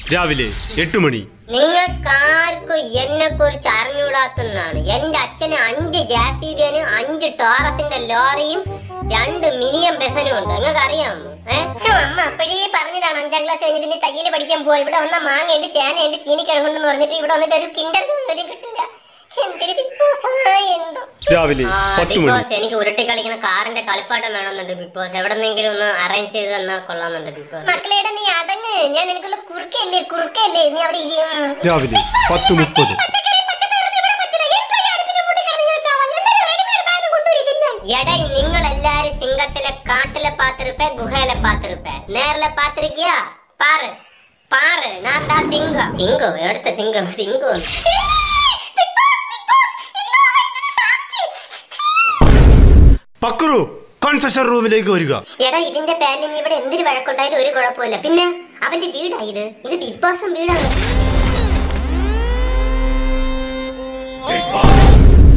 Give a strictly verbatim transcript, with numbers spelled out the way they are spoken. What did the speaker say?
രാവിലെ എട്ട് മണി. നിങ്ങൾക്കാർക്കും എന്നെ കുറിച്ച് അറിഞ്ഞൂടാത്തതാണ്. എന്റെ അച്ഛന് അഞ്ച് ജാസിബിയനും അഞ്ച് ടോറസിന്റെ ലോറിയും രണ്ട് മിനിയം ബസനും ഉണ്ട്. നിങ്ങൾക്ക് അറിയാമോ? അമ്മ അപ്പോഴേ പറഞ്ഞതാണ് അഞ്ചാം ക്ലാസ് കഴിഞ്ഞിട്ട് നീ തയ്യൽ പഠിക്കാൻ പോയി. ഇവിടെ വന്ന മാങ്ങയുണ്ട്, ചേനയുണ്ട്, ചീനിക്കിഴങ്ങുണ്ടെന്ന് പറഞ്ഞിട്ട് ഇവിടെ വന്നിട്ട് ഒരു കിൻഡർ ജോയ് കിട്ടില്ല. എനിക്ക് ഉരുട്ടി കളിക്കുന്ന കാറിന്റെ കളിപ്പാട്ടം വേണമെന്നുണ്ട് ബിഗ് ബോസ്. എവിടെന്നെങ്കിലും ഒന്ന് അറേഞ്ച് ചെയ്ത് തന്നാൽ കൊള്ളാന്നുണ്ട് ബിഗ് ബോസ്. മക്കളേടെ നീ അടങ്ങ്, ഞാൻ നിനക്കുള്ള കുറുക്കല്ലേ കുറുക്കല്ലേ നീ അവിടെ രാവിലെ പത്ത് മുപ്പത്. എടേ നിങ്ങൾ എല്ലാരും സിംഗത്തിലെ കാട്ടിലെ പാത്തിരുപ്പേ ഗുഹയിലെ പാത്തിരുപ്പേ നേരിലെ പാത്തിരിക്കുക പാറ് പാറ് നാട്ടാ തിങ്ക തിങ്കോ എടുത്ത തിങ്ക തിങ്കോ പക്രു കൺസെഷൻ റൂമിലേക്ക് വരിക. എടാ ഇതിന്റെ പേരിൽ നീ ഇവിടെ എന്തൊരു വഴക്കുണ്ടായാലും ഒരു കുഴപ്പമില്ല. പിന്നെ അവന്റെ വീടാ ഇത് ഇത് ബിഗ് ബോസും വീടാണ്.